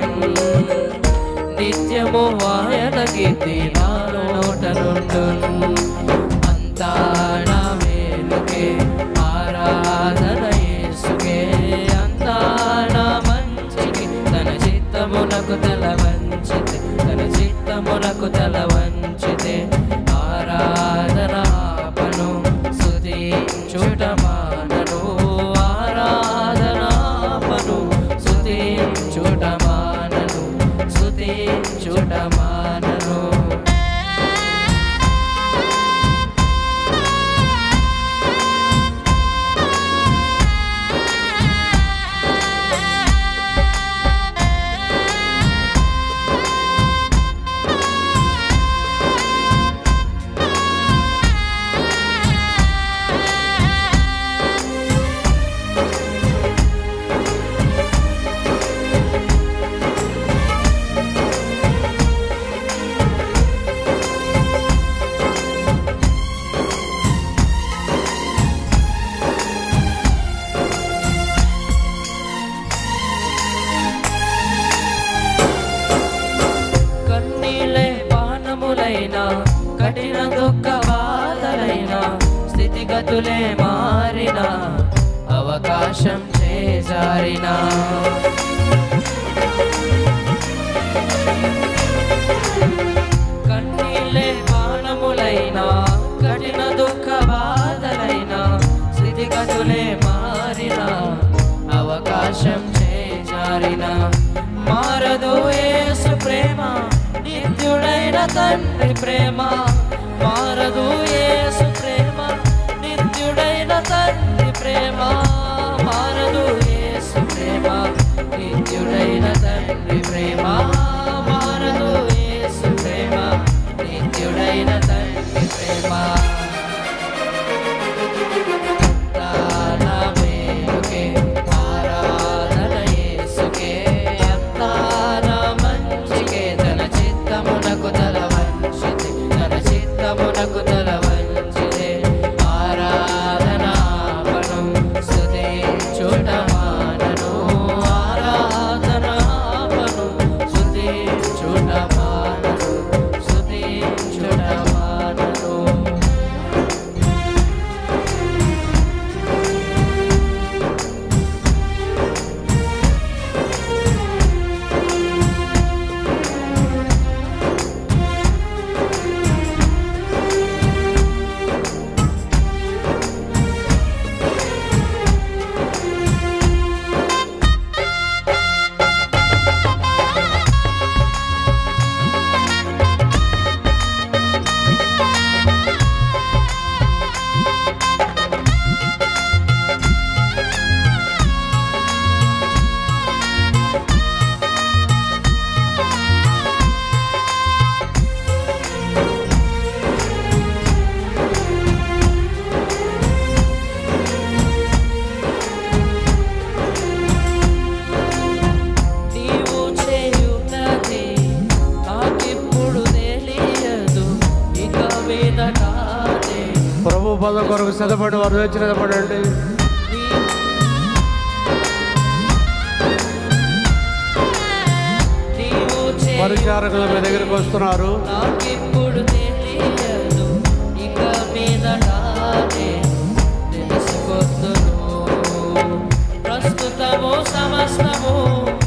నిత్యము ఆయన కీర్తి నా నోట నుండును. అంతా నా మేలుకే ఆరాధన యేసుకే, అంతా నా మంచికి తన చిత్తమునకు తల వంచితే, తన చిత్తమునకు తల వంచితే ఆరాధన ఆపను స్తుతించుట మానను, ఆరాధన ఆపను స్తుతించుట మానను, స్తుతించుట మానను. కఠిన దుఃఖ బాధలైన స్థితిగతులే మారిన అవకాశం చేజారిన, కన్నీళ్ళే బాణములైన కఠిన దుఃఖ బాధలైన స్థితిగతులే మారిన అవకాశం చేజారిన, మారదు యేసు ప్రేమ నిత్యుడైన తండ్రి ప్రేమ, మారదు యేసు ప్రేమ నిత్యుడైన తండ్రి ప్రేమ, మారదు యేసు ప్రేమ నిత్యుడైన తండ్రి ప్రేమ, మారదు యేసు ప్రేమ నిత్యుడైన తండ్రి ప్రేమ. ప్రభు పదం కొరకు సిద్ధపడి వారు సిద్ధపడండి. పరిచారకులు మీ దగ్గరికి వస్తున్నారు. ప్రస్తుతము సమస్తము